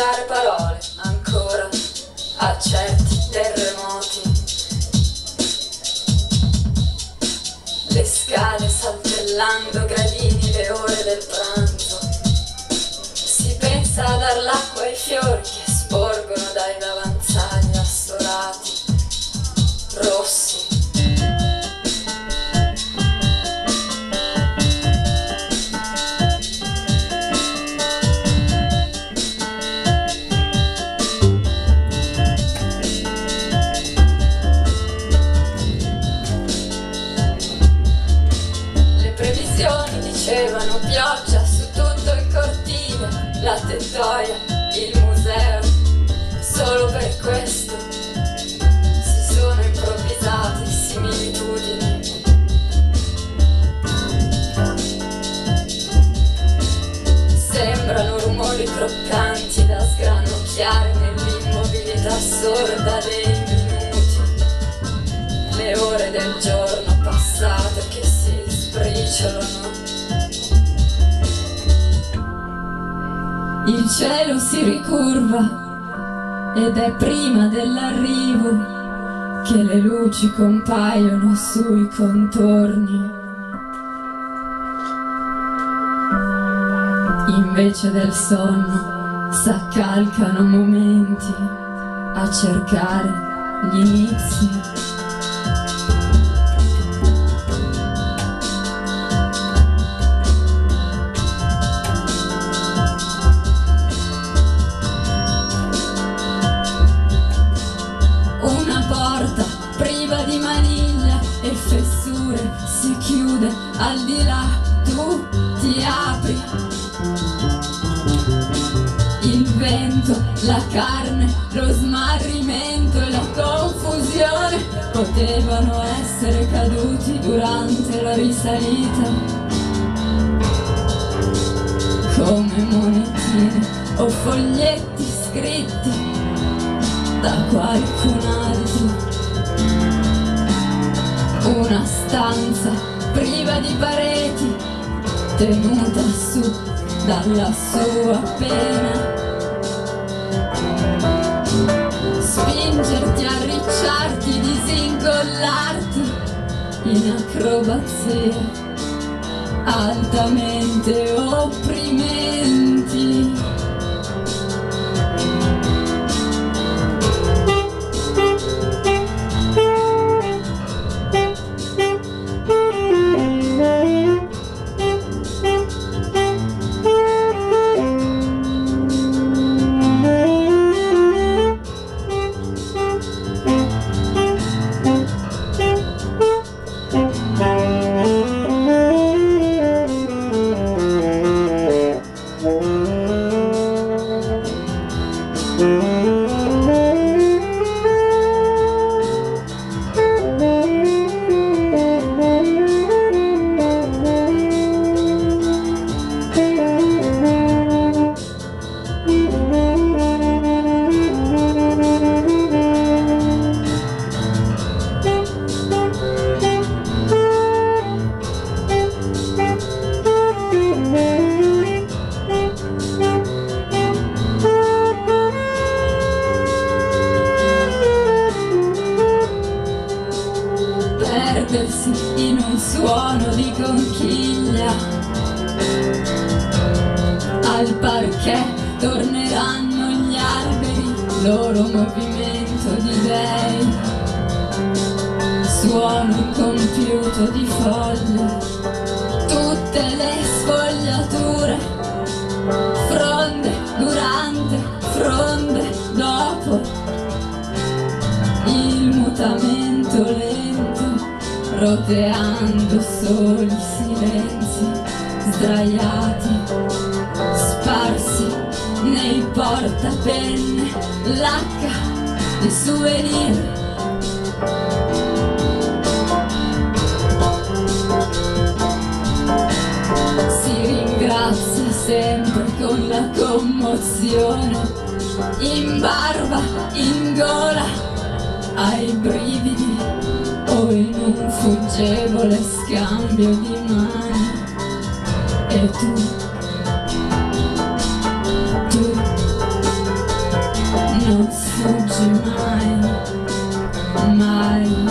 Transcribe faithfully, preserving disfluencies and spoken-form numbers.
usare parole ancora a certi terremoti. Le scale saltellando gradini, le ore del pranzo. Si pensa a dar l'acqua ai fiori che sporgono dai davanzali assolati, rossi. Dicevano pioggia su tutto il cortile, la tettoia, il museo. Solo per questo si sono improvvisate similitudini. Sembrano rumori croccanti da sgranocchiare nell'immobilità sorda dei minuti. Le ore del giorno passato che si sbriciolano. Il cielo si ricurva ed è prima dell'arrivo che le luci compaiono sui contorni. Invece del sonno s'accalcano momenti a cercare gli inizi. Si chiude al di là, tu ti apri. Il vento, la carne, lo smarrimento e la confusione potevano essere caduti durante la risalita come monetine o foglietti scritti da qualcun altro. Una stanza priva di pareti, tenuta su dalla sua pena. Spingerti a arricciarti, disincollarti in acrobazie altamente opprimenti. In un suono di conchiglia, al parquet torneranno gli alberi, loro movimento di dei, suono incompiuto di foglie, tutte le sfogliature, fronde durante, fronde dopo, il mutamento lento, roteando soli silenzi sdraiati, sparsi nei portapenne, lacca di souvenir. Si ringrazia sempre con la commozione, in barba, in gola, ai brividi o in un fuggevole scambio di mani. E tu, tu non sfugge mai, mai.